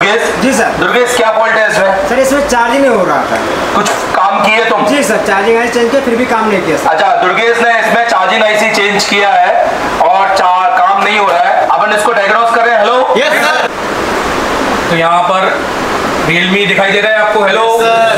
दुर्गेश। जी sir. Durgesh क्या fault है इसमें? सर इसमें चार्जिंग नहीं हो रहा था। कुछ काम किए तुम? जी सर, चार्जिंग आईसी चेंज किया फिर भी काम नहीं किया सर। अच्छा, दुर्गेश ने इसमें चार्जिंग आईसी चेंज किया है और काम नहीं हो रहा है। अपन इसको डायग्नोस कर रहे हैं। हेलो। Yes sir. तो यहाँ पर रियलमी दिखाई दे रहा है आपको। हेलो।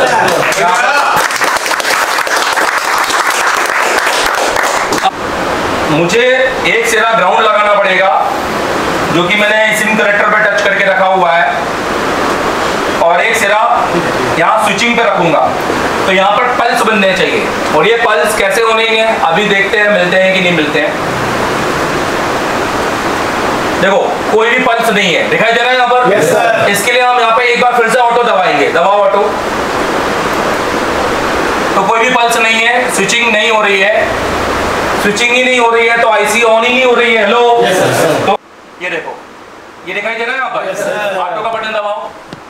मुझे एक सिरा ग्राउंड लगाना पड़ेगा जो कि मैंने सिम कनेक्टर पे टच करके रखा हुआ है, और एक सिरा यहाँ स्विचिंग पे रखूंगा। तो यहाँ पर पल्स बनने चाहिए, और ये पल्स कैसे होने हैं अभी देखते हैं, मिलते हैं कि नहीं मिलते हैं। देखो कोई भी पल्स नहीं है, दिखाई दे रहा है यहाँ पर। yes, sir. इसके लिए हम यहाँ पे एक बार फिर से ऑटो दबाएंगे। दबाओ ऑटो। तो कोई भी पल्स नहीं है, स्विचिंग नहीं हो रही है। स्विचिंग ही नहीं हो रही है तो आईसी ऑन ही नहीं हो रही है। हेलो। yes, sir. तो ये देखो, ये दिखाई दे रहा है यहाँ पर। yes, ऑटो का बटन दबाओ।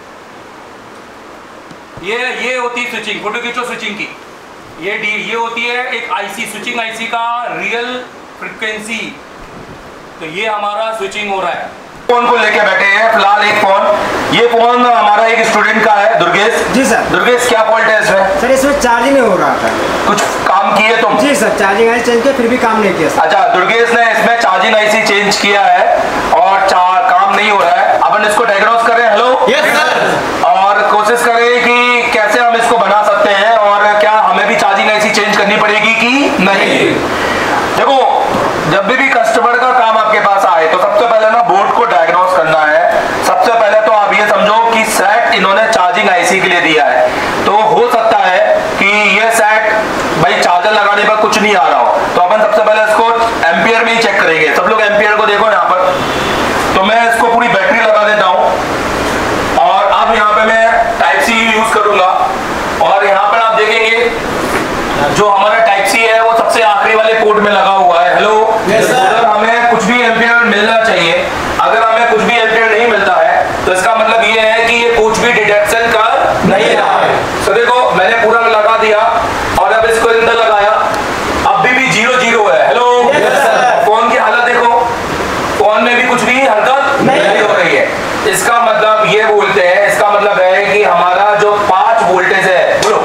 ये होती है स्विचिंग। फोटो खींचो स्विचिंग की। ये होती है एक आईसी, स्विचिंग आईसी का रियल फ्रीक्वेंसी। तो ये हमारा स्विचिंग हो रहा है। फोन को लेके बैठे हैं फिलहाल एक फोन। ये फोन हमारा एक स्टूडेंट का है, दुर्गेश। जी सर। दुर्गेश क्या फॉल्ट है इसमें? सर इसमें चार्जिंग नहीं हो रहा था। कुछ काम किए तुम? जी सर, चार्जिंग आईसी चेंज किया फिर भी काम नहीं किया सर। अच्छा, दुर्गेश ने इसमें चार्जिंग आईसी चेंज किया है और काम नहीं हो रहा है। अपन इसको डायग्नोस कर रहे हैं। हेलो। Yes sir. और कोशिश करें कि कैसे हम इसको बना सकते हैं, और क्या हमें भी चार्जिंग आईसी चेंज करनी पड़ेगी कि नहीं। देखो, जब भी कस्टमर का काम आपके पास आए तो सबसे पहले ना बोर्ड को डायग्नोस करना है। सबसे पहले तो आप ये समझो कि सेट इन्होंने चार्जिंग आईसी के लिए दिया है, तो हो सकता है कि ये सेट भाई चार्जर लगाने पर कुछ नहीं आ रहा हो। तो अपन सबसे पहले इसको एम्पियर में ही चेक करेंगे। सब लोग एम्पियर को देखो यहाँ पर। तो मैं इसको पूरी बैटरी लगा देता हूँ, और अब यहाँ पे मैं टाइप सी यूज करूंगा। और यहाँ पर आप देखेंगे जो हमारा टाइप सी है वो सबसे आखिरी वाले पोर्ट में लगा हुआ है। हेलो। अगर हमें कुछ भी एम्पियर मिलना चाहिए, अगर हमें कुछ भी एम्पियर नहीं मिलता है तो इसका मतलब ये है कि ये कुछ भी डिटेक्शन कर नहीं रहा है। तो देखो मैंने पूरा लगा दिया और अब इसको अंदर लगाया, अभी भी 0 है। हेलो। फोन की हालत देखो, फोन में भी कुछ भी हरकत नहीं हो रही है। इसका मतलब ये बोलते हैं, इसका मतलब है कि हमारा जो 5 वोल्टेज है, बोलो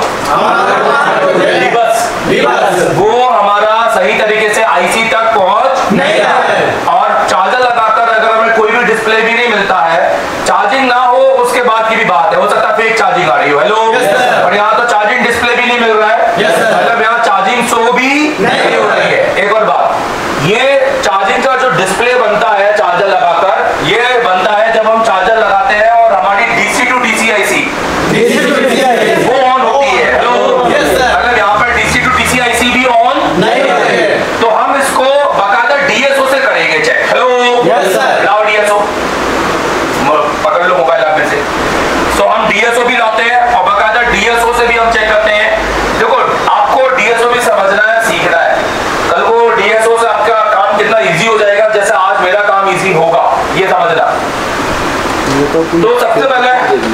वो हमारा सही तरीके से आईसी तक पहुंच नहीं रहा है। और चार्जर लगाकर अगर हमें कोई भी डिस्प्ले भी नहीं मिलता है, चार्जिंग ना हो उसके बाद की भी बात है, हो सकता है फेक चार्जिंग आ रही हो। हेलो। और यहाँ तो चार्जिंग डिस्प्ले भी नहीं मिल रहा है, मतलब यहाँ चार्जिंग शो भी नहीं हो रही है। एक और बात, ये चार्जिंग का जो डिस्प्ले बनता है चार्जर लगाकर, ये बनता है जब हम चार्जर लगाते हैं और हमारी डीसी टू डीसी आईसी वो ऑन होती है। हेलो। अगर यहाँ पर डीसी टू डीसी आईसी भी ऑन नहीं है तो हम इसको बाकायदा डीएसओ से करेंगे चेक। हेलो। लाओ डीएसओ, पकड़ लो मोबाइल आप में से। तो हम डीएसओ भी लाते हैं और बाकायदा डीएसओ से भी हम चेक करते हैं। देखो आपको डीएसओ भी समझना है, सीखना है। कल को डीएसओ से आपका काम कितना इजी हो जाएगा, जैसे आज मेरा काम इजी होगा, ये समझना। तो सबसे पहले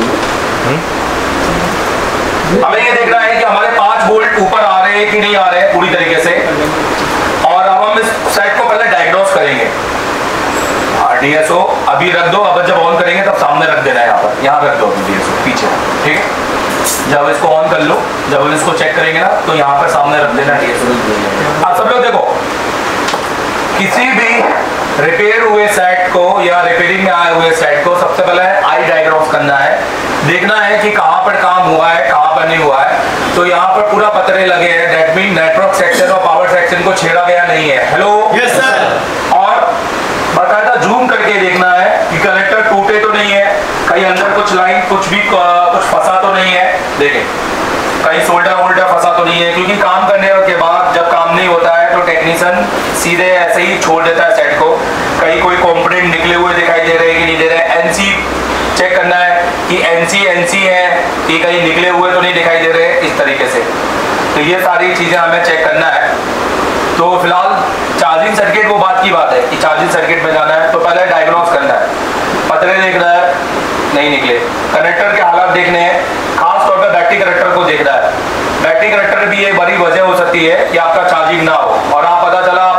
हमें ये देखना है कि हमारे 5 वोल्ट ऊपर आ रहे हैं कि नहीं आ रहे हैं पूरी तरीके से, और अब हम इस सेट को पहले डायग्नोस करेंगे। डीएसओ अभी रख दो, अब जब ऑन करेंगे तब सामने रख देना है, यहाँ पर यहाँ रख दो डीएसओ पीछे, ठीक है। जब इसको ऑन कर लो, जब हम इसको चेक करेंगे ना तो यहाँ पर सामने रख देना डीएसओ। अब सब लोग देखो, किसी भी रिपेयर हुए सेट को या रिपेयरिंग में आए हुए सेट को सबसे पहले आई डायग्नोस करना है, देखना है कि कहां पर काम हुआ है कहां पर नहीं हुआ है। तो यहाँ पर पूरा पतरे लगे हैं, दैट मीन नेटवर्क सेक्शन और पावर सेक्शन को छेड़ा गया नहीं है। हेलो। Yes sir. और बाकायदा जूम करके देखना है कि कनेक्टर टूटे तो नहीं है, कहीं अंदर कुछ लाइन कुछ फंसा तो नहीं है, देखें कहीं सोल्डर फंसा तो नहीं है, क्योंकि काम करने के बाद जब काम नहीं होता है तो टेक्नीशियन सीधे ऐसे ही छोड़ देता है सेट को। कहीं कोई कंपोनेंट निकले हुए दिखाई दे रहे हैं कि नहीं दे रहे। एनसी चेक करना है कि एनसी है कि कहीं निकले हुए तो नहीं दिखाई दे रहे, इस तरीके से। तो ये सारी चीजें हमें चेक करना है। तो फिलहाल चार्जिंग सर्किट वो बात की बात है कि चार्जिंग सर्किट में जाना है तो पहले डायग्नोस करना है, पतरे देखना है नहीं निकले, कनेक्टर के हालात देखने हैं, खास तौर पर बैटरी कनेक्टर को देखना है। बैटरी कनेक्टर भी एक बड़ी वजह हो सकती है कि आपका चार्जिंग ना हो, और आप पता चला आप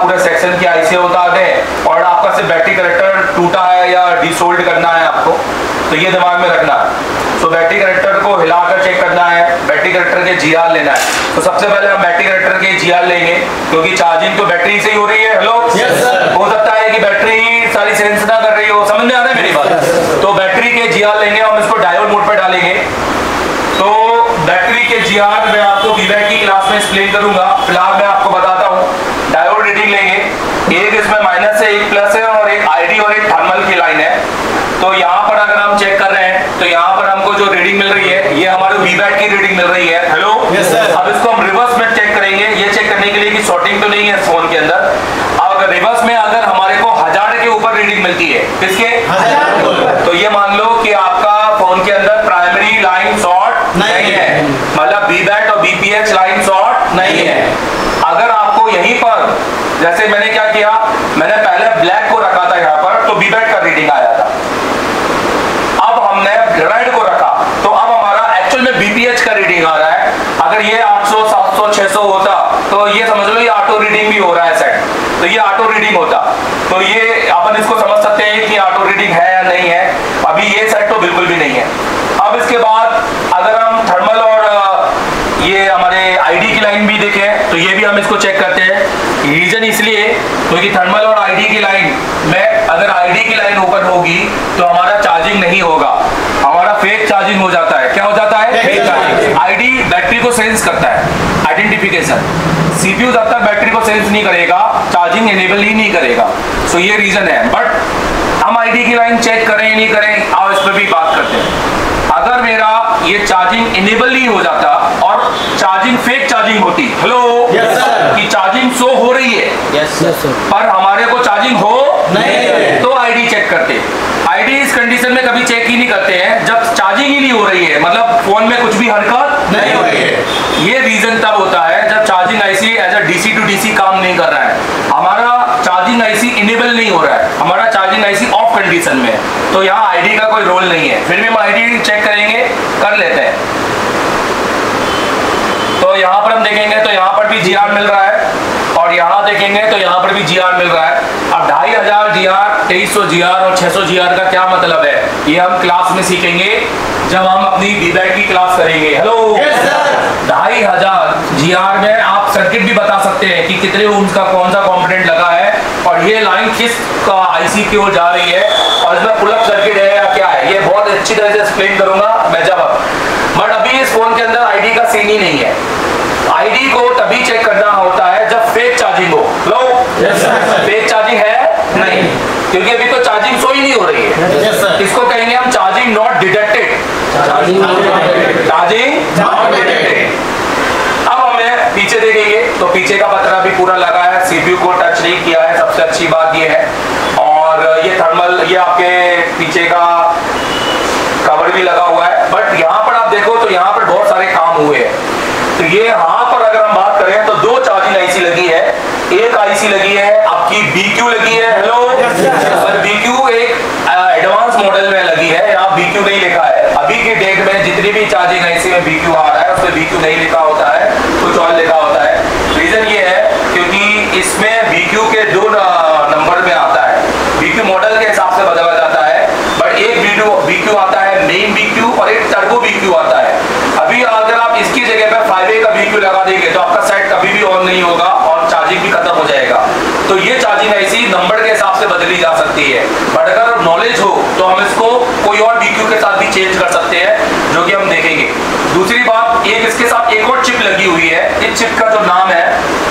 पूरे सेक्शन की आईसी बता दें और आपका सिर्फ बैटरी कनेक्टर टूटा है या डिसोल्ड करना है आपको, तो ये दिमाग में रखना है। तो बैटरी कनेक्टर को हिलाकर चेक करना है, बैटरी कनेक्टर के जीआर लेना है। तो सबसे पहले हम बैटरी कनेक्टर के जीआर लेंगे, क्योंकि चार्जिंग तो बैटरी से ही हो रही है। हेलो, हो सकता है कि बैटरी सारी सेंस ना कर रही हो, समझ में आ रहा है मेरी बात? तो बैटरी के जीआर लेंगे, हम इसको डायोड मोड पर डालेंगे। तो बैटरी के जीआर मैं आपको वीवैक की क्लास में एक्सप्लेन करूंगा, फिलहाल मैं आपको बताता हूँ। डायोड रीडिंग लेंगे, एक इसमें माइनस है, एक प्लस है, और एक आईडी और एक थर्मल की लाइन है। तो यहाँ पर अगर हम चेक कर रहे हैं तो यहाँ पर हमको जो रीडिंग मिल रही है ये हमारे वीवैक की रीडिंग मिल रही है। हेलो, अब इसको हम रिवर्स में चेक करेंगे, ये चेक करने के लिए कि शॉर्टिंग तो नहीं है फोन के अंदर। अब रिवर्स में अगर हमारे को 1000 के ऊपर रीडिंग मिलती है, किसके? 1000। तो ये मान लो कि आपका फोन के अंदर प्राइमरी लाइन शॉर्ट नहीं है, मतलब वीवैक और बीपीएच लाइन शॉर्ट नहीं है। अगर आपको यहीं पर, जैसे मैंने क्या किया, मैंने पहले ब्लैक को रखा था यहाँ पर, तो वीवैक का रीडिंग आया था। अब हमने रेड को रखा, तो अब हमारा एक्चुअल में बीपीएच का रीडिंग आ रहा है। अगर ये 800, 700, 600 होता तो ये समझ लो ये ऑटो रीडिंग भी हो रहा है सेट, तो ये ऑटो रीडिंग होता। तो ये अपन इसको समझ सकते हैं कि ऑटो रीडिंग है या नहीं है। अभी ये सेट तो बिल्कुल भी नहीं है। अब इसके बाद अगर हम थर्मल और ये हमारे आईडी की लाइन भी देखें तो ये भी हम इसको चेक करते हैं। रीजन इसलिए क्योंकि थर्मल और आईडी की लाइन में अगर आईडी की लाइन ओपन होगी तो हमारा चार्जिंग नहीं होगा, हमारा फेक चार्जिंग हो जाता है। क्या हो जाता है? Fake charging. आईडी बैटरी को सेंस करता है, आइडेंटिफिकेशन। सीपीयू जब तक बैटरी को सेंस नहीं करेगा चार्जिंग एनेबल ही नहीं करेगा। सो ये रीजन है। बट हम आईडी की लाइन चेक करें नहीं करें, आओ इस पर भी बात करते हैं। अगर मेरा ये चार्जिंग इनेबल नहीं हो जाता और चार्जिंग फेक चार्जिंग होती, हेलो, कि चार्जिंग शो हो रही है पर हमारे को चार्जिंग हो नहीं, तो आईडी चेक करते। आईडी इस कंडीशन में कभी चेक ही नहीं करते हैं जब चार्जिंग ही नहीं हो रही है, मतलब फोन में कुछ भी हरकत नहीं हो रही है। ये रीजन तब होता है जब charging IC as a DC to DC काम नहीं कर रहा है, हमारा चार्जिंग आईसी इनेबल नहीं हो रहा है, हमारा चार्जिंग आईसी ऑफ कंडीशन में है। तो यहाँ आईडी का कोई रोल नहीं है। फिर भी हम आईडी चेक करेंगे, कर लेते हैं। तो यहाँ पर हम देखेंगे तो यहाँ पर भी जीआर मिल रहा है, और यहाँ देखेंगे तो यहाँ पर भी जीआर मिल रहा है। अब 2500 जीआर, 2300 जीआर और 600 जीआर का क्या मतलब है, ये हम क्लास में सीखेंगे जब हम अपनी वीवैक की क्लास करेंगे। हेलो, 2500 जीआर में आप सर्किट भी बता सकते हैं कि कितने ओम्स का कौन सा कंपोनेंट लगा है और ये लाइन किस का आईसी की ओर जा रही है और इसमें पुल अप सर्किट है या क्या है, ये बहुत अच्छी तरह से एक्सप्लेन करूंगा मैं जब। बट अभी इस फोन के अंदर आईडी का सीन ही नहीं है। आईडी को तभी चेक करना होता है जब फेक चार्जिंग हो। लो, फेक चार्जिंग है नहीं, क्योंकि अभी तो चार्जिंग शो ही नहीं हो रही है। इसको कहेंगे हम charging not detected, charging not detected. अब हमें पीछे देखेंगे तो पीछे का पतरा भी पूरा लगा है, सीपीयू को टच नहीं किया है, सबसे अच्छी बात ये है। और ये थर्मल, ये आपके पीछे का कवर भी लगा हुआ है। बट यहाँ पर आप देखो तो यहाँ पर बहुत सारे काम हुए हैं। तो ये यहाँ पर अगर हम बात करें तो 2 चार्जिंग आईसी लगी है, एक आईसी लगी है आपकी BQ लगी है। हेलो, पर BQ एक एडवांस मॉडल में लगी है, यहाँ BQ नहीं लिखा है। अभी की डेट में जितनी भी चार्जिंग आईसी में BQ आ रहा है उसमें BQ नहीं लिखा होता है, कुछ और लिखा होता है। रीजन ये है क्योंकि इसमें BQ के 2 नंबर में आता है, BQ मॉडल के हिसाब से बदला जाता है। बट एक BQ आता है मेन BQ और एक टर्बो BQ आता है। अभी अगर आप इसकी जगह पे 5A का BQ लगा देंगे तो आपका सेट कभी भी ऑन नहीं होगा और चार्जिंग भी खत्म हो जाएगा। तो ये चार्जिंग आईसी नंबर के हिसाब से बदली जा सकती है। बट अगर नॉलेज हो तो हम इसको कोई और BQ के साथ भी चेंज कर सकते हैं, जो कि हम देखेंगे। दूसरी बात, एक इसके साथ एक और चिप लगी हुई है। इस चिप का जो नाम है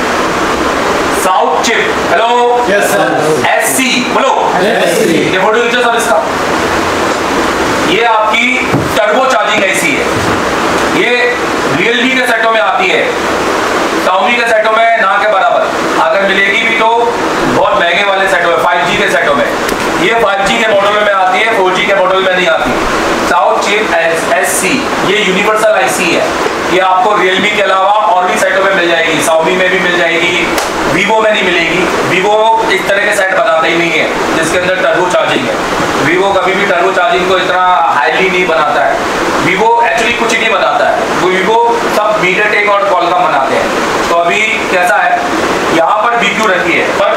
साउथ चिप। हेलो, SC बोलो, ये फोटो खींचो सब इसका। ये आपकी टर्बो चार्जिंग आईसी है। ये रियलमी के सेटों में आती है, Xiaomi के सेटों में ना के बराबर। अगर मिलेगी भी तो बहुत महंगे वाले सेटों में, 5G के सेटों में। ये 5G के मॉडल में आती है, 4G के मॉडल में नहीं आती। साउथ चिप SC ये यूनिवर्सल आईसी है। ये आपको रियलमी के अलावा और भी सेटों में मिल जाएगी, Xiaomi में भी मिल जाएगी, Vivo में नहीं मिलेगी। Vivo इस तरह के सेट बनाता ही नहीं है जिसके अंदर टर्बो चार्जिंग है। Vivo कभी भी टर्बो चार्जिंग को इतना हाईली नहीं बनाता है। Vivo एक्चुअली कुछ नहीं बनाता है, Vivo सब MediaTek और Qualcomm बनाते हैं। तो अभी कैसा है, यहाँ पर BQ रखी है पर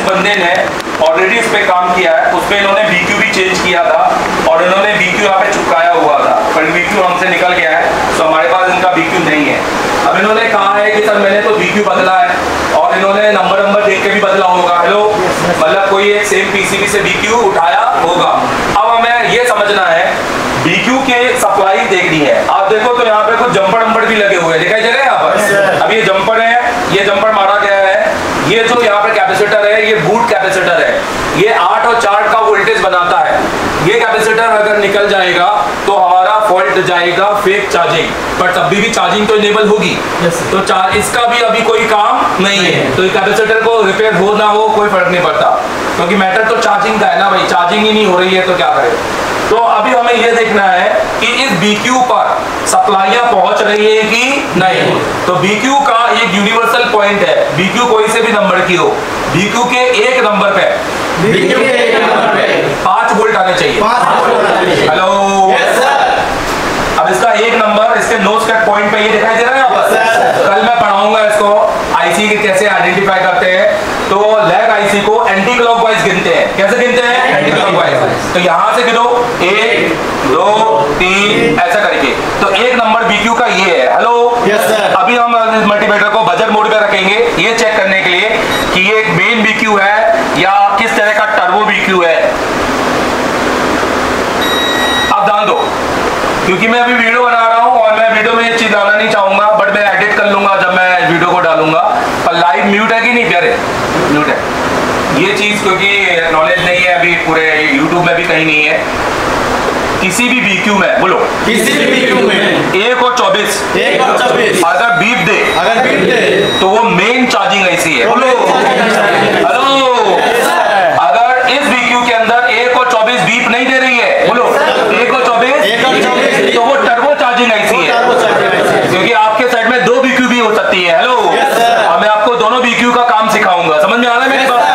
जिस बंदे ने ऑलरेडी इस पे काम किया है उसमें इन्होंने BQ भी चेंज किया था और इन्होंने BQ यहाँ पे चिपकाया हुआ था, पर BQ हमसे निकल गया है तो हमारे पास इनका BQ नहीं है। अब इन्होंने कहा है कि सर मैंने तो BQ बदला है और इन्होंने नंबर देख के भी बदला होगा। हेलो, मतलब कोई एक सेम PCB से BQ उठाया होगा। अब हमें ये समझना है BQ के सप्लाई देखनी है। आप देखो तो यहाँ पे कुछ जंपर नंबर भी लगे हुए हैं, दिखाई दे रहे हैं यहाँ पर। अब ये जंपर है, ये जंपर मारा गया है। ये जो यहाँ पे कैपेसिटर है ये बूट कैपेसिटर है, ये 8 और 4 का वोल्टेज बनाता है। ये कैपेसिटर अगर निकल जाएगा तो हमारा फॉल्ट जाएगा फेक चार्जिंग, पर तब भी चार्जिंग तो इनेबल होगी। तो इसका भी अभी कोई काम नहीं है, तो कैपेसिटर को रिपेयर हो ना हो कोई फर्क नहीं पड़ता, क्योंकि मैटर तो चार्जिंग का है ना भाई। चार्जिंग ही नहीं हो रही है तो क्या करें। तो अभी हमें यह देखना है कि इस BQ पर सप्लाइयां पहुंच रही है कि नहीं। तो BQ का एक यूनिवर्सल पॉइंट है, BQ कोई से भी नंबर की हो, BQ के एक नंबर पे 5 वोल्ट आने चाहिए। हेलो, अब इसका एक नंबर इसके नोज कट पॉइंट पे ये दिखाई दे रहा है यहाँ पर। कल मैं पढ़ाऊंगा इसको IC के कैसे आइडेंटिफाई करते हैं। तो लैग IC को एंटी क्लॉकवाइज गिनते हैं। कैसे गिनते हैं? Anti clockwise. तो यहाँ से गिनो 1 2 3 ऐसा करके। तो एक नंबर BQ का ये है। हेलो, अभी हम मल्टीमीटर को बजट मोड पे रखेंगे ये चेक करने के लिए कि ये एक मेन BQ है या किस तरह का टर्बो BQ है। अब ध्यान दो, क्योंकि मैं अभी वीडियो बना रहा हूं और मैं वीडियो में ये चीज डालना नहीं चाहूंगा, बट मैं एडिट कर लूंगा जब मैं वीडियो को डालूंगा। पर लाइव म्यूट है कि नहीं प्यारे? म्यूट है ये चीज, क्योंकि नॉलेज नहीं है अभी पूरे यूट्यूब में भी कहीं नहीं है। किसी भी BQ में बोलो, किसी भी BQ में 1 और 24 अगर बीप दे तो वो मेन चार्जिंग IC है। बोलो हेलो, अगर इस BQ के अंदर 1 और 24 बीप नहीं दे रही है, बोलो 1 और 24 तो वो टर्बो चार्जिंग IC है, क्योंकि आपके साइड में 2 BQ भी हो सकती है। हेलो, और मैं आपको दोनों BQ का काम सिखाऊंगा, समझ में आ रहा है मेरी बात?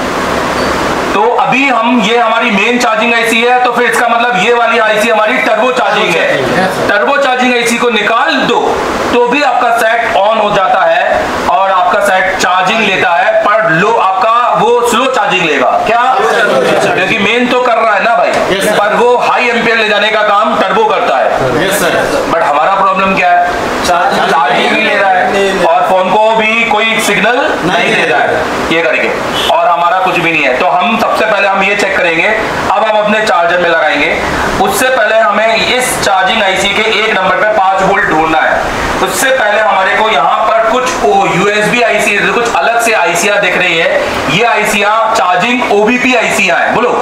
तो अभी हम ये हमारी मेन चार्जिंग IC है, तो फिर इसका मतलब ये वाली IC हमारी टर्बो चार्जिंग है। टर्बो चार्जिंग IC को निकाल दो तो भी आपका सेट ऑन हो जाता है और आपका सेट चार्जिंग लेता है, पर लो आपका वो स्लो चार्जिंग लेगा। क्या? क्योंकि मेन तो कर रहा है ना भाई, पर वो हाई एम्पियर ले जाने का काम टर्बो करता है। बट हमारा प्रॉब्लम क्या है? चार्जिंग नहीं ले रहा है और फोन को भी कोई सिग्नल नहीं दे रहा है ये करके, और हमारा कुछ भी नहीं है। तो हम सबसे पहले हम ये चेक करेंगे। अब हम अपने चार्जर में लगाएंगे, उससे पहले हमें इस चार्जिंग IC के एक नंबर पे 5 वोल्ट ढूंढना है। उससे पहले हमारे को यहाँ पर कुछ USB IC, कुछ अलग से IC दिख रही है। ये IC चार्जिंग OBP IC है। बोलो,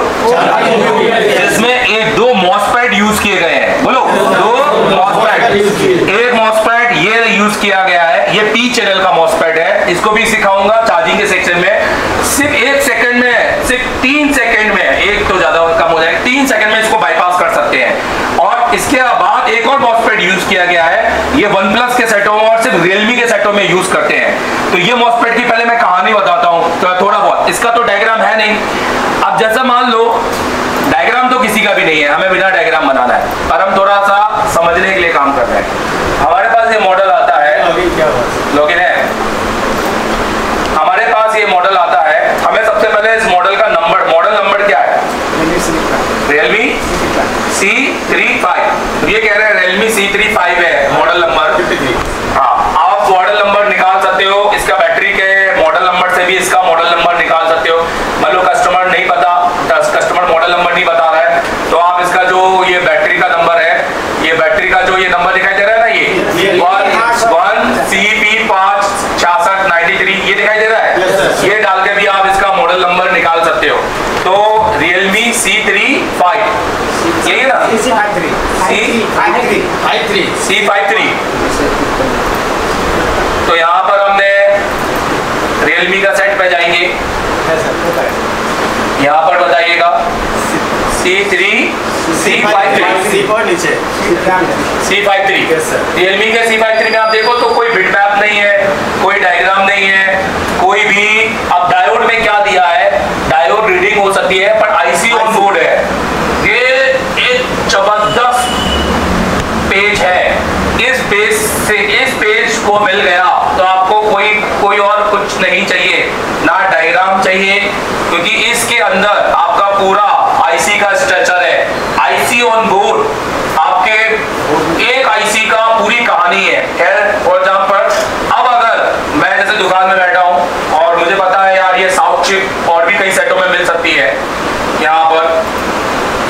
जिसमें 2 MOSFET यूज किए गए हैं। बोलो 2 MOSFET, एक MOSFET ये यूज किया गया है, ये P चैनल का MOSFET है। इसको भी सिखाऊंगा चार्जिंग के सेक्शन में। सिर्फ 1 सेकंड में, सिर्फ 3 सेकंड में, एक तो ज्यादा कम हो जाएगा, 3 सेकंड में इसको बाईपास कर सकते हैं। और इसके बाद एक और MOSFET यूज किया गया है, ये OnePlus के सेटों में और सिर्फ Realme के सेटों में यूज करते हैं। तो ये MOSFET की पहले मैं कहानी बताता हूँ तो थोड़ा बहुत, इसका तो डायग्राम है नहीं। अब जैसा मान लो डायग्राम तो किसी का भी नहीं है, हमें बिना डायग्राम बनाना है, पर हम थोड़ा सा समझने के लिए काम कर रहे हैं। हमारे पास ये मॉडल आता है, लॉगिन है, हमारे पास ये मॉडल आता है। हमें सबसे पहले इस मॉडल का नंबर, मॉडल नंबर क्या है? Realme C35। ये कह रहे हैं Realme C35 है मॉडल नंबर। हाँ, आप मॉडल नंबर निकाल सकते हो, इसका बैटरी के मॉडल नंबर से भी इसका मॉडल नंबर निकाल सकते हो। मान लो कस्टमर नहीं पता, कस्टमर मॉडल नंबर नहीं बता रहा है, तो आप इसका जो ये बैटरी का नंबर है, ये बैटरी का जो ये नंबर दिखाई दे रहा है ना, ये 1 CP5 6693 ये दिखाई दे रहा है, ये डाल के भी आप इसका मॉडल नंबर निकाल सकते हो। तो Realme C35 यही है ना? C53। तो यहाँ पर हमने Realme का सेट पे जाएंगे, यहाँ पर बताइएगा C53 Realme के C53 में आप देखो तो कोई बिट मैप नहीं है, कोई डायग्राम नहीं है, कोई भी। अब डायोड में क्या दिया है? डायोड रीडिंग हो सकती है, पर IC ऑन बोर्ड है। ये एक जबरदस्त पेज है। इस पेज को मिल गया तो आपको कोई और कुछ नहीं चाहिए, ना डायग्राम चाहिए,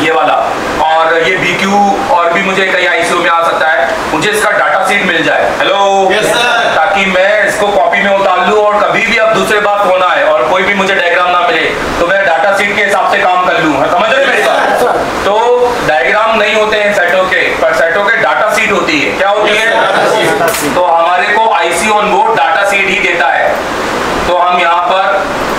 ये वाला, और ये BQ और भी मुझे कहीं ICU में आ सकता है, मुझे इसका डाटा शीट मिल जाए। हेलो, ताकि मैं इसको कॉपी में उतार लूँ और कभी भी अब दूसरे बार फोन आए और कोई भी मुझे डायग्राम ना मिले तो मैं डाटा शीट के हिसाब से काम कर लूँ। समझ रहे मेरी बात? तो डायग्राम नहीं होते हैं सेटों के, पर सेटों के डाटा शीट होती है। क्या होती है? तो हमारे को IC on board data sheet ही देता है। तो हम यहाँ पर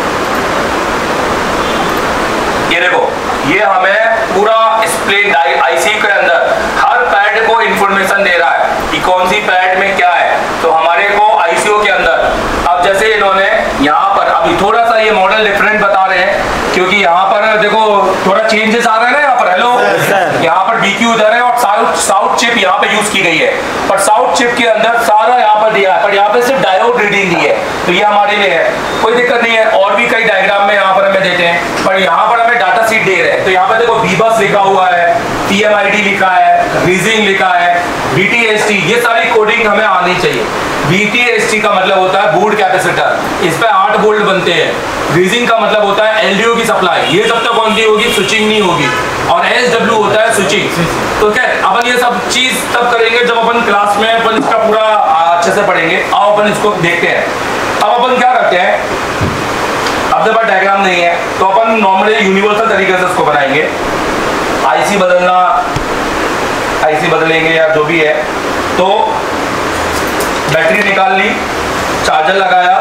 ये देखो, ये हमें पूरा स्प्लिट IC के अंदर हर पैड को इंफॉर्मेशन दे रहा है कि कौन सी पैड में क्या है। तो हमारे को ICO के अंदर अब जैसे इन्होंने यहाँ पर अभी थोड़ा सा ये मॉडल डिफरेंट बता रहे हैं, क्योंकि यहाँ पर देखो थोड़ा चेंजेस आ रहे हैं ना यहाँ पर। हेलो, यहाँ पर BQ उधर है और साउथ चिप यहाँ पे यूज की गई है, पर साउथ चिप के अंदर सारा यहाँ पर दिया है, पर यहाँ पे सिर्फ डायोड रीडिंग दी है। तो ये हमारे लिए है, कोई दिक्कत नहीं है। और भी कई डायग्राम में यहाँ पर हमें देते हैं, पर यहाँ पर हमें डाटा शीट दे रहे हैं। तो यहाँ पे देखो VBus लिखा हुआ है, TMID लिखा है, रीजिंग लिखा है, BTST, ये सारी कोडिंग हमें आनी चाहिए। BTST का मतलब होता है बूट कैपेसिटर, इस पे 8 वोल्ट बनते हैं। रीजिंग का मतलब होता है LDO की सप्लाई, ये जब तक ऑन दी होगी स्विचिंग नहीं होगी। और SW होता है स्विचिंग। तो क्या अपन ये सब चीज तब करेंगे जब अपन क्लास में अपन इसका पूरा अच्छे से पढ़ेंगे। आओ अपन इसको देखते हैं। अब अपन क्या करते हैं, अब जब डायग्राम नहीं है तो अपन नॉर्मली यूनिवर्सल तरीके से इसको बनाएंगे। IC बदलना, IC बदलेंगे या जो भी है। तो बैटरी निकाल ली, चार्जर लगाया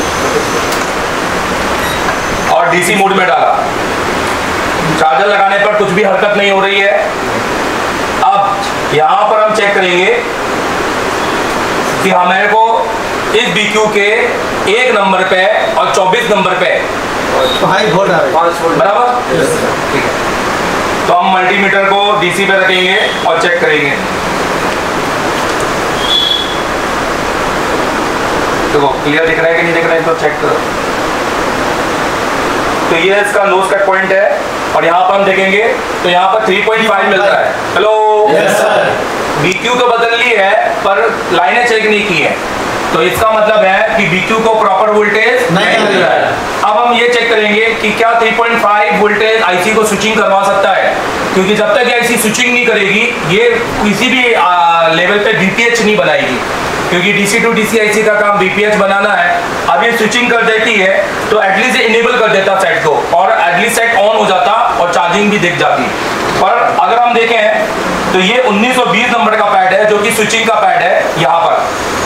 और DC मोड में डाला। चार्जर लगाने पर कुछ भी हरकत नहीं हो रही है। अब यहां पर हम चेक करेंगे कि हमारे को इस BQ के 1 नंबर पे और 24 नंबर पे बराबर, ठीक है। तो हम मल्टीमीटर को DC पे रखेंगे और चेक करेंगे। देखो क्लियर दिख रहा है कि नहीं दिख रहा है, तो चेक करो। तो ये इसका लो स्टेट पॉइंट है और यहाँ पर हम देखेंगे तो यहाँ पर 3.5 मिल रहा है। हेलो, BQ तो बदल ली है पर लाइनें चेक नहीं की है, तो इसका मतलब है कि BQ को प्रॉपर वोल्टेज नहीं मिल रहा है। अब हम ये चेक करेंगे कि क्या 3.5 वोल्टेज IC को स्विचिंग करवा सकता है, क्योंकि जब तक IC स्विचिंग नहीं करेगी ये किसी भी लेवल पे BPH नहीं बनाएगी, क्योंकि DC टू DC IC का काम BPH बनाना है। अब ये स्विचिंग कर देती है तो एटलीस्ट इनेबल कर देता सेट को, और एटलीस्ट सेट ऑन हो जाता और चार्जिंग भी दिख जाती। पर अगर हम देखें तो ये 1920 नंबर का पैड है जो कि स्विचिंग का पैड है। यहाँ पर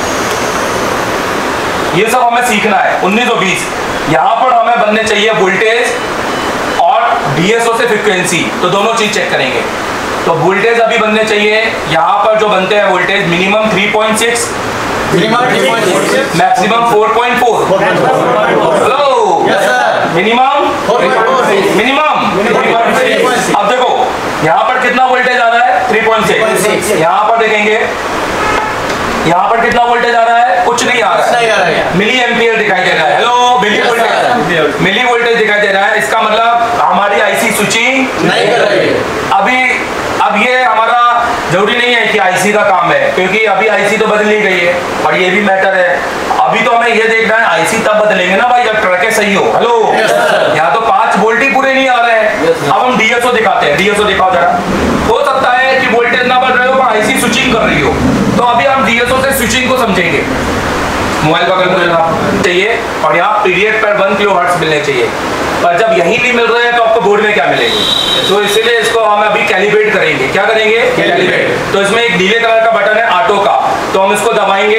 ये सब हमें सीखना है। 1920 यहाँ पर हमें बनने चाहिए वोल्टेज और DSO से फ्रीक्वेंसी, तो दोनों चीज चेक करेंगे। तो वोल्टेज अभी बनने चाहिए, यहाँ पर जो बनते हैं वोल्टेज मिनिमम 3.6, मैक्सिमम 4.4, मिनिमम। अब देखो यहाँ पर कितना वोल्टेज आ रहा है, 3.6। यहाँ पर देखेंगे यहाँ पर कितना वोल्टेज आ रहा है, कुछ नहीं आ रहा है, मिली एम्पियर दिखाई दे रहा है। हेलो, मिली वोल्टेज दिखाई दे रहा है। इसका मतलब हमारी IC स्विचिंग नहीं कर रही है। अब ये हमारा जरूरी नहीं है कि IC का काम है, क्योंकि अभी IC तो बदल ही गई है और ये भी मैटर है। अभी तो हमें ये देखना है IC तब बदलेंगे ना भाई जब ट्रैक सही हो। हेलो, यहाँ तो 5 वोल्ट ही पूरे नहीं आ रहे हैं। अब हम DSO दिखाते हैं। DSO दिखाओ जरा। हो सकता है कि वोल्टेज ना बढ़ रहे हो पर IC स्विचिंग कर रही हो, तो अभी हम DSO से स्विचिंग को समझेंगे। मोबाइल पकड़ चाहिए और यहाँ पीरियड पर 1 किलोहर्ट्ज मिलने चाहिए, पर जब यही नहीं मिल रहे हैं तो आपको बोर्ड में क्या मिलेगी। तो इसीलिए इसको हम अभी कैलिब्रेट करेंगे। क्या करेंगे, कैलिब्रेट। तो इसमें एक नीले कलर का बटन है ऑटो का, तो हम इसको दबाएंगे।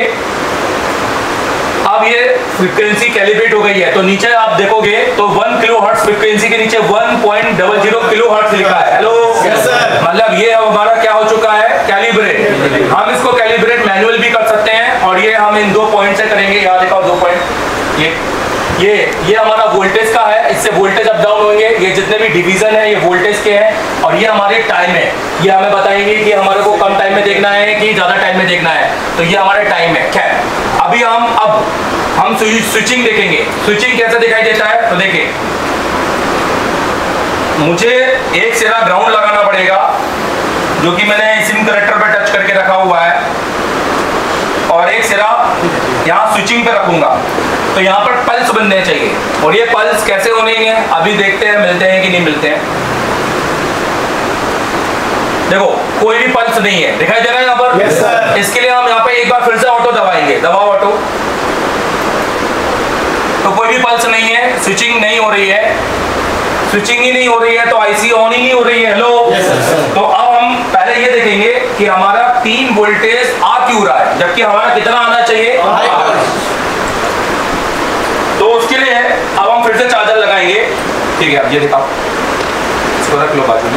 अब ये फ्रीक्वेंसी कैलिब्रेट हो गई है, तो नीचे आप देखोगे तो 1 किलोहर्ट्ज फ्रीक्वेंसी के नीचे 1.00 किलोहर्ट्ज लिखा है। हेलो, मतलब ये हमारा क्या हो चुका है, कैलिब्रेट। हम इसको कैलिब्रेट मैनुअल भी कर सकते हैं और ये हम इन 2 पॉइंट से करेंगे। यहाँ दिखाओ 2 पॉइंट। ये हमारा वोल्टेज का है, इससे वोल्टेज अप डाउन होंगे। ये जितने भी डिवीजन है ये वोल्टेज के हैं और ये हमारे टाइम है। ये हमें बताएंगे कि हमारे को कम टाइम में देखना है कि ज्यादा टाइम में देखना है, तो ये हमारे टाइम है। खैर, अभी हम स्विचिंग देखेंगे। स्विचिंग कैसे दिखाई देता है, तो देखिए मुझे एक सिरा ग्राउंड लगाना पड़ेगा जो कि मैंने सिम कनेक्टर पे टच करके रखा हुआ है, और एक सिरा यहाँ स्विचिंग पे रखूंगा। तो यहाँ पर पल्स बनने चाहिए, और ये पल्स कैसे होने हैं अभी देखते हैं, मिलते हैं कि नहीं मिलते हैं। देखो कोई भी पल्स नहीं है, दिखाई दे रहा है यहाँ पर? Yes, sir. इसके लिए हम यहाँ पे एक बार फिर से ऑटो दबाएंगे, दबाओ ऑटो। तो कोई भी पल्स नहीं है, स्विचिंग नहीं हो रही है, स्विचिंग ही नहीं हो रही है, तो आईसी ऑन ही नहीं हो रही है। हेलो, तो अब हम पहले ये देखेंगे कि हमारा 3 वोल्टेज आ क्यों रहा है, जबकि हमारा कितना आना चाहिए? तो उसके लिए अब हम फिर से चार्जर लगाएंगे। ठीक है, अब ये दिखाओ, इसको रख लो बाजू में।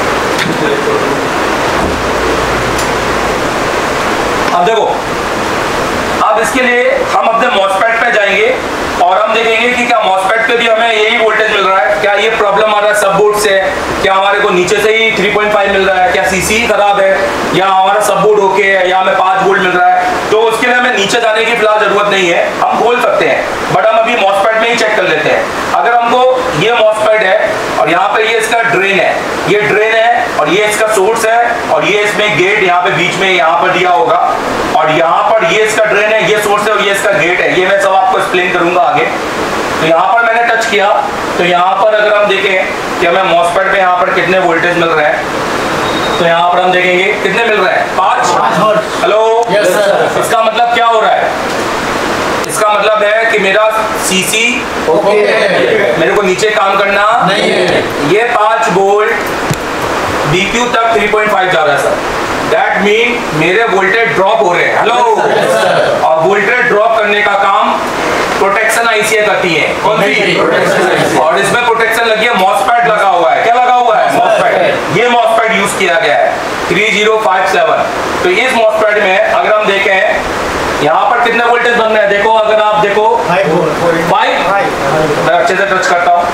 अब देखो, अब इसके लिए हम अपने मॉसफेट पे जाएंगे और हम देखेंगे कि क्या मॉसफेट पे भी हमें यही वोल्टेज मिल रहा है, क्या ये प्रॉब्लम आ रहा है सबबोर्ड से, क्या हमारे को नीचे से ही 3.5 मिल रहा है, क्या सीसी खराब है, या हमारा सबबोर्ड ओके है, या हमें 5 वोल्ट मिल रहा है। तो उसके लिए हमें नीचे जाने की फिलहाल जरूरत नहीं है, हम खोल सकते हैं, बट हम अभी मॉसफेट में ही चेक कर लेते हैं। अगर हमको ये मॉसफेट है और यहाँ पे ये इसका ड्रेन है, ये ड्रेन है और ये इसका सोर्स है, और ये इसमें गेट यहाँ पे बीच में यहाँ पर दिया होगा, और यहाँ पर ये इसका ड्रेन है, ये सोर्स है और ये इसका गेट है। ये मैं सब आपको एक्सप्लेन करूंगा आगे। तो यहाँ पर मैंने टच किया, तो यहाँ पर अगर हम देखें कि हमें मॉसफेट में यहाँ पर कितने वोल्टेज मिल रहे हैं, तो यहाँ पर हम देखेंगे कितने मिल रहे हैं, 5। हेलो, इसका मतलब क्या हो रहा है? इसका मतलब है कि मेरा सीसी मेरे को नीचे काम करना नहीं है। ये 5 वोल्ट DQ तक 3.5 जा रहा है सर, दैट मीन मेरे वोल्टेज ड्रॉप हो रहे हैं। हेलो, और वोल्टेज ड्रॉप करने का काम प्रोटेक्शन आईसी करती है। कौन सी? और इसमें प्रोटेक्शन लगी है, मॉसफेट लगा हुआ है। क्या लगा हुआ है? मॉसफेट। ये मॉसफेट यूज किया गया है 3057। तो इस मॉसफेट में अगर हम देखें यहाँ पर कितने वोल्टेज बन रहे हैं, देखो, अगर आप देखो 5, मैं अच्छे से टच करता हूँ,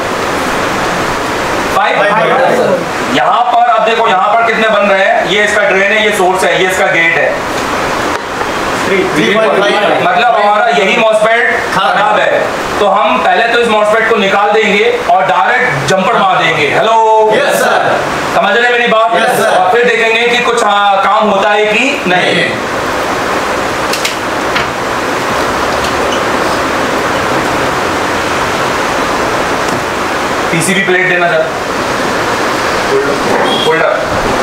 5। यहाँ पर आप देखो, यहाँ पर कितने बन रहे हैं, ये इसका ड्रेन है, ये सोर्स है, ये इसका गेट है। मतलब हमारा यही मॉसफेट खराब है। तो हम पहले तो इस मॉसफेट को निकाल देंगे और डायरेक्ट जंपर मार देंगे। हेलो, समझ रहे मेरी बात? और फिर देखेंगे कि कुछ काम होता है कि नहीं। पीसीबी प्लेट देना सर, होल्डर।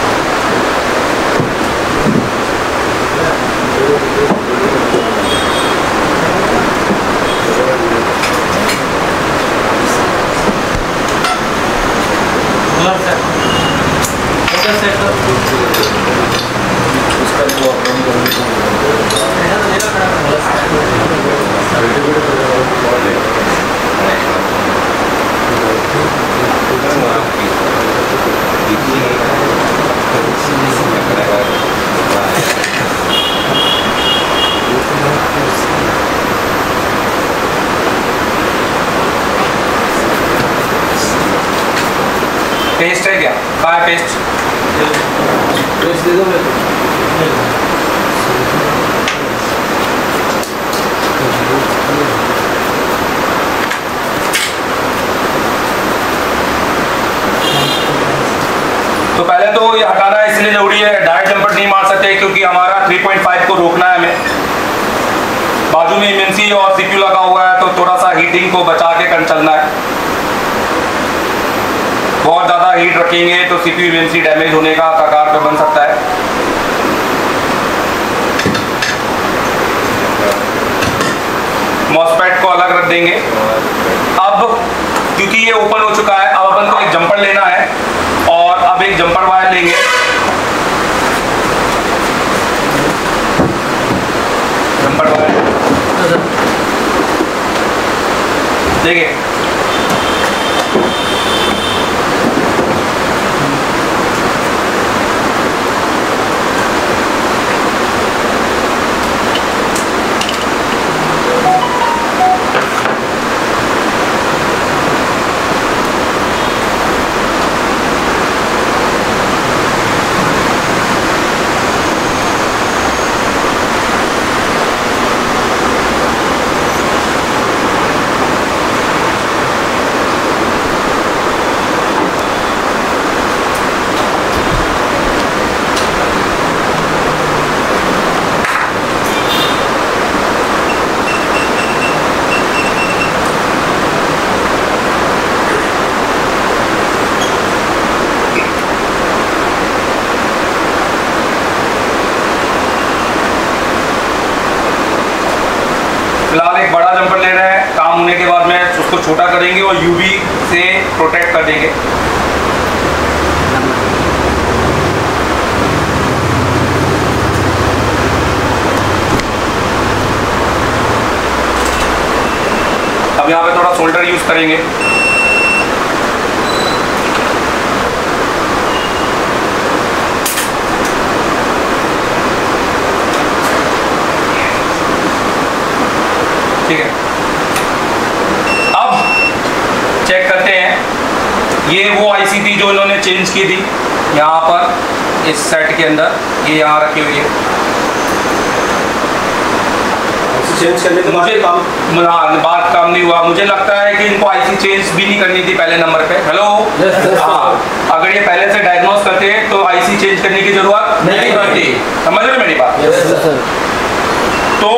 पेस्ट है क्या? कहाँ है पेस्ट? पेस्ट दे दो मेरे को। तो पहले तो ये हटाना इसलिए जरूरी है, डायरेक्ट जंपर नहीं मार सकते क्योंकि हमारा 3.5 को रोकना है हमें। बाजू में एमएनसी और सीपीयू लगा हुआ है, तो थोड़ा सा हीटिंग को बचा के चलना है। बहुत ज़्यादा हीट रखेंगे तो सीपीयू एमएनसी डैमेज होने का कगार पे बन सकता है। मॉसफेट को अलग रख देंगे। अब क्योंकि ये ओपन हो चुका है, अब अपन को एक जंपर लेना है और अब एक जंपर वायर लेंगे। जंपर वायर देखिए, फिलहाल एक बड़ा जंपर ले रहे हैं, काम होने के बाद में उसको छोटा करेंगे और यूवी से प्रोटेक्ट कर देंगे। अब यहाँ पे थोड़ा सोल्डर यूज करेंगे। ठीक है, अब चेक करते हैं। ये वो आईसी थी जो इन्होंने चेंज की थी यहाँ पर इस सेट के अंदर, ये यहाँ रखी हुई है। चेंज करने के मुझे बात काम नहीं हुआ। मुझे लगता है कि इनको आईसी चेंज भी नहीं करनी थी पहले नंबर पे। हेलो, हाँ, अगर ये पहले से डायग्नोस करते हैं तो आईसी चेंज करने की जरूरत नहीं पड़ती। समझ रहे मेरी बात? तो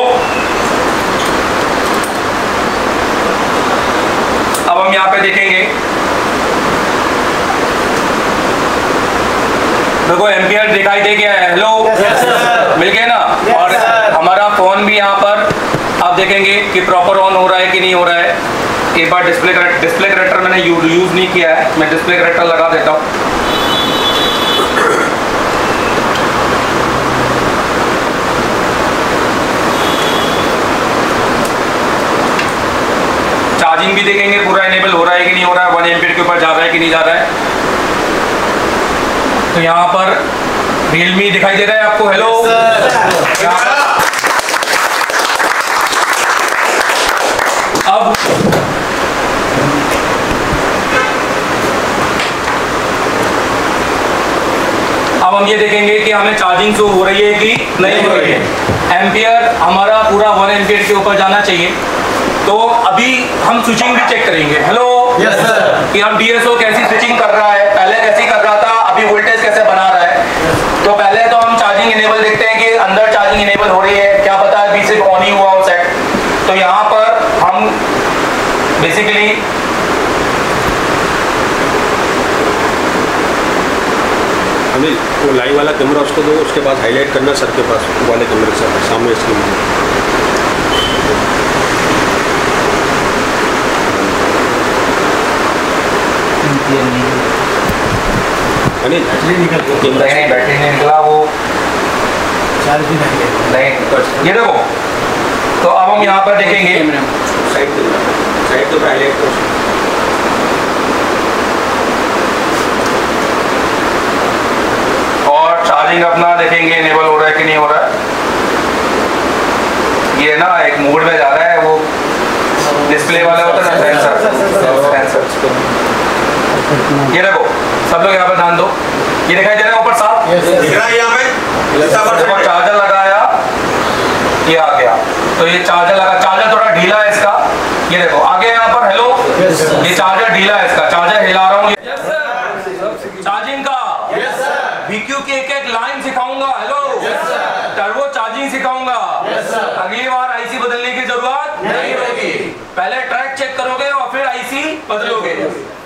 अब हम यहाँ पे देखेंगे, देखो एम्पियर दिखाई दे गया है। हेलो, मिल गया ना? और हमारा फोन भी यहाँ पर आप देखेंगे कि प्रॉपर ऑन हो रहा है कि नहीं हो रहा है। एक बार डिस्प्ले करेक्टर मैंने यूज नहीं किया है, मैं डिस्प्ले करेक्टर लगा देता हूँ। चार्जिंग भी देखेंगे पूरा इनेबल हो रहा है कि नहीं हो रहा है, 1 एम्पियर के ऊपर जा रहा है कि नहीं जा रहा है। तो यहाँ पर Realme दिखाई दे रहा है आपको। हेलो, अब हम ये देखेंगे कि हमें चार्जिंग शो हो रही है कि नहीं हो रही है। एम्पियर हमारा पूरा 1 एम्पियर के ऊपर जाना चाहिए। तो अभी हम स्विचिंग भी चेक करेंगे। हेलो, यस सर, कि हम डीएसओ कैसी स्विचिंग कर रहा है, पहले कैसी कर रहा था, अभी वोल्टेज कैसे बना रहा है। तो पहले तो हम चार्जिंग इनेबल देखते हैं कि अंदर चार्जिंग इनेबल हो रही है, क्या पता अभी सिर्फ ऑन ही हुआ हो सेट। तो यहाँ पर हम बेसिकली अनिल वो लाइव वाला कैमरा उसको दो, उसके बाद हाईलाइट करना सर के पास वाले कैमरे के साथ सामने स्क्रीन में। अनिल नहीं बैटरी नहीं निकला, वो चार्ज भी नहीं। ये देखो। तो अब हम यहाँ पर देखेंगे, साइड तो हाईलाइट करो। और चार्जिंग अपना देखेंगे इनेबल हो रहा है कि नहीं हो रहा है। ये ना एक मोड में जा रहा है, वो डिस्प्ले वाला होता है ना, सेंसर। ये देखो, सब लोग यहाँ पे ध्यान दो, ये दिखाई दे रहा है ऊपर साफ दिख रहा है यहाँ पे। देखो चार्जर लगाया, ये आ गया। तो ये चार्जर लगा, चार्जर थोड़ा ढीला है इसका। ये देखो आगे यहाँ पर, हेलो, ये चार्जर ढीला है इसका, चार्जर हिला रहा हूँ। चार्जिंग का VQ की एक लाइन सिखाऊंगा। हेलो, टर्बो चार्जिंग सिखाऊंगा। अगली बार आईसी बदलने की जरूरत नहीं होगी, पहले ट्रैक चेक करोगे और फिर आईसी बदलोगे।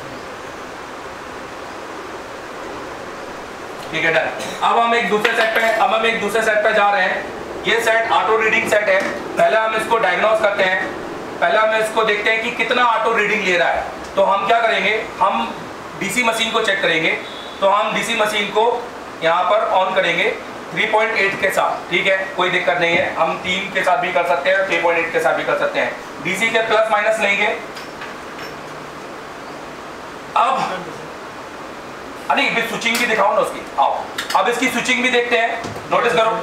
ठीक है, डन। अब हम एक दूसरे सेट पे जा रहे हैं। ये सेट ऑटो रीडिंग सेट है। पहले हम इसको डायग्नोस करते हैं, पहले हम इसको देखते हैं कि कितना ऑटो रीडिंग ले रहा है। तो हम क्या करेंगे, हम डीसी मशीन को चेक करेंगे। तो हम डीसी मशीन को यहाँ पर ऑन करेंगे 3.8 के साथ। ठीक है, कोई दिक्कत नहीं है, हम 3 के साथ भी कर सकते हैं, 3.8 के साथ भी कर सकते हैं। डीसी के प्लस माइनस लेंगे। अब अरे स्विचिंग भी दिखाओ ना उसकी। आओ अब इसकी स्विचिंग भी देखते हैं, नोटिस करो।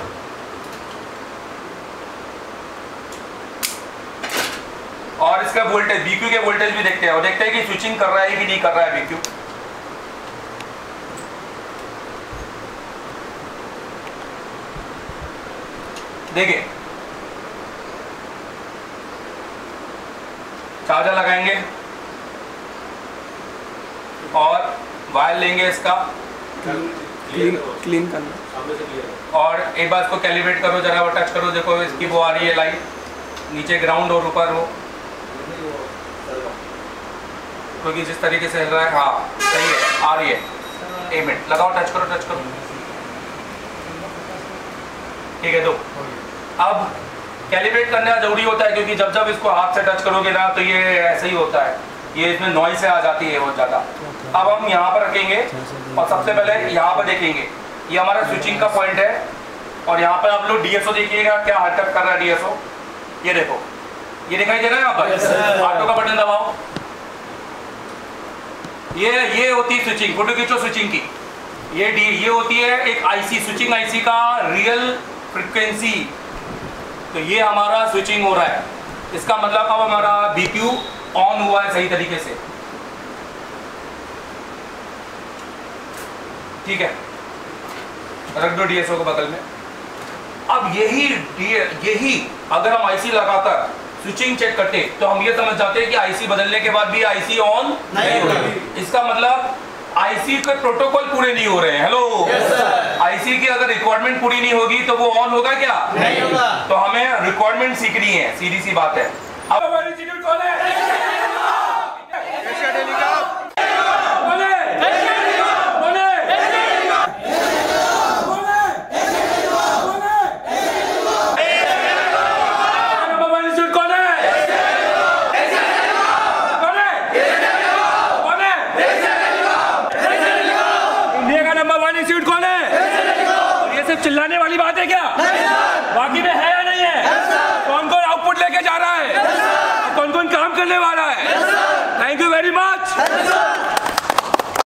और इसका वोल्टेज, बीक्यू के वोल्टेज भी देखते हैं और देखते हैं कि स्विचिंग कर रहा है कि नहीं कर रहा है बीक्यू। देखिए, चार्जर लगाएंगे और वायर लेंगे इसका, क्लीन करना। और एक बार इसको कैलिब्रेट करो, जरा वो टच करो, देखो इसकी वो आ रही है लाइन, नीचे ग्राउंड और ऊपर हो, क्योंकि जिस तरीके से हिल रहा है, हाँ सही है, आ रही है। 1 मिनट लगाओ, टच करो। ठीक है, दो। अब कैलिब्रेट करना जरूरी होता है, क्योंकि जब जब इसको हाथ से टच करोगे ना तो ये ऐसे ही होता है, ये इसमें नॉइस आ जाती है बहुत ज़्यादा। अब हम यहाँ पर रखेंगे और सबसे पहले यहाँ पर देखेंगे, ये हमारा स्विचिंग का पॉइंट है। और यहाँ पर आप लोग डीएसओ देखिएगा क्या हरकत कर रहा है डीएसओ, ये देखो, ये दिखाई दे रहा है यहाँ पर, ऑटो का बटन दबाओ, ये होती है स्विचिंग, फोटो खींचो स्विचिंग की। ये होती है एक आईसी, स्विचिंग आईसी का रियल फ्रीक्वेंसी। तो ये हमारा स्विचिंग हो रहा है, इसका मतलब अब हमारा बीक्यू ऑन हुआ है सही तरीके से, ठीक है। रख दो डीएसओ को बगल में। अब यही अगर हम आईसी लगाकर स्विचिंग चेक करते तो हम ये समझ जाते हैं कि आईसी बदलने के बाद भी आईसी ऑन नहीं हो रही। इसका मतलब आईसी के प्रोटोकॉल पूरे नहीं हो रहे हैं। हेलो, आईसी की अगर रिक्वायरमेंट पूरी नहीं होगी तो वो ऑन होगा क्या? नहीं होगा। तो हमें रिक्वायरमेंट सीखनी है, सीधी सी बात है। अब हमारी इंस्टीट्यूट कौन है? चिल्लाने वाली बात है क्या?